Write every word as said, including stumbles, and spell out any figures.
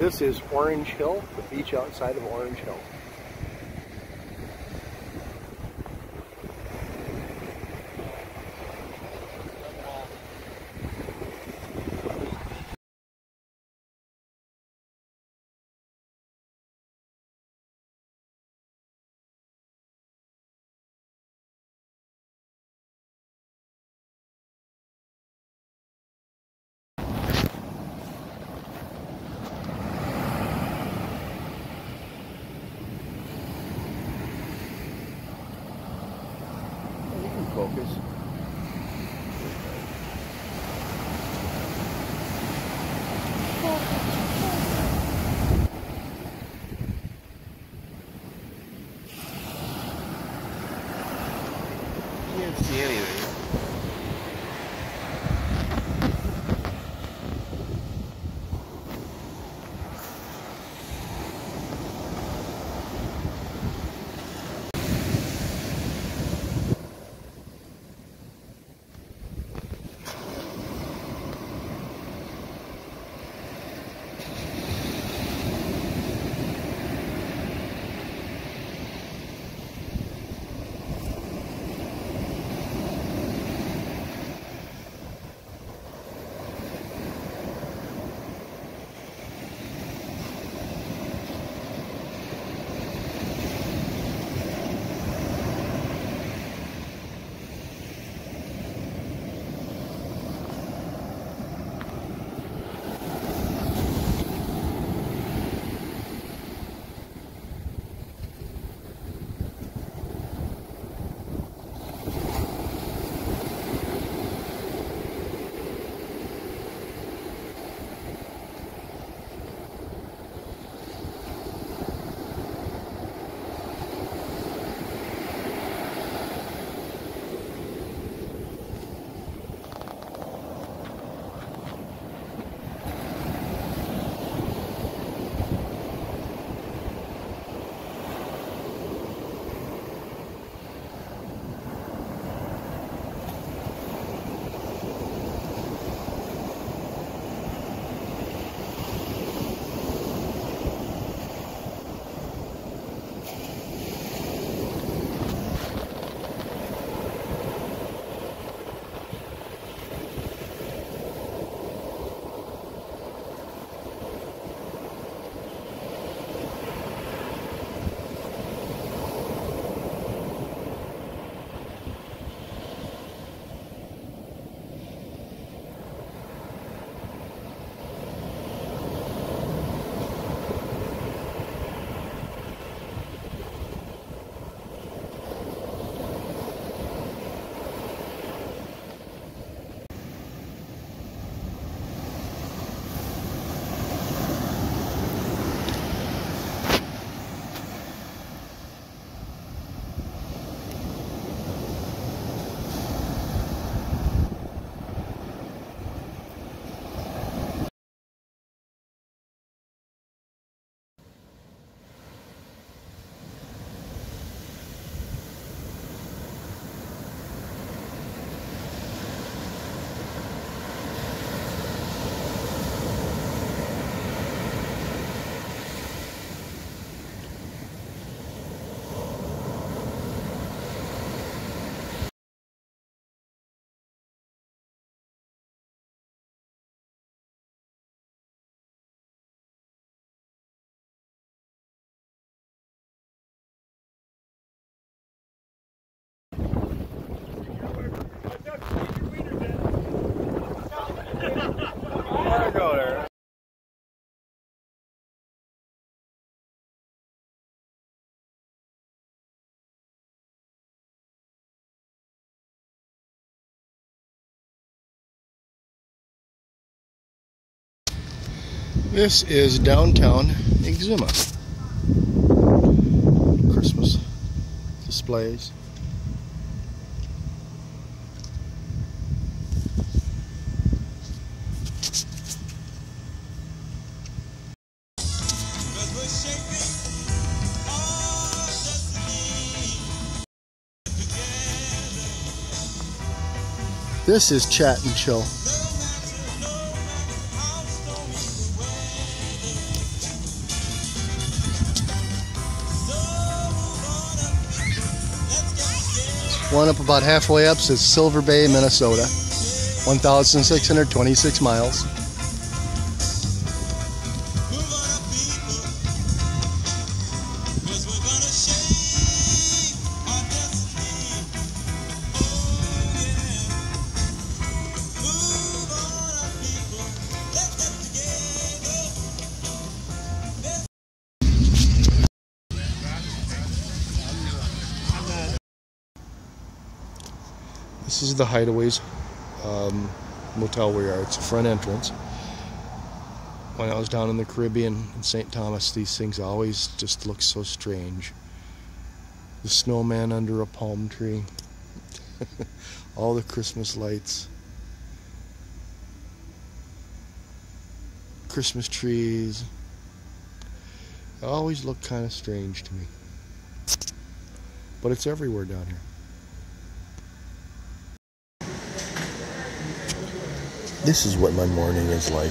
This is Orange Hill, the beach outside of Orange Hill. Focus. Can't see anything. This is downtown Exuma. Christmas displays. This is Chat and Chill. One up about halfway up says Silver Bay, Minnesota. one thousand six hundred twenty-six miles. This is the Hideaways um, motel we are. It's a front entrance. When I was down in the Caribbean in Saint Thomas, these things always just look so strange. The snowman under a palm tree. All the Christmas lights. Christmas trees. They always look kind of strange to me. But it's everywhere down here. This is what my morning is like.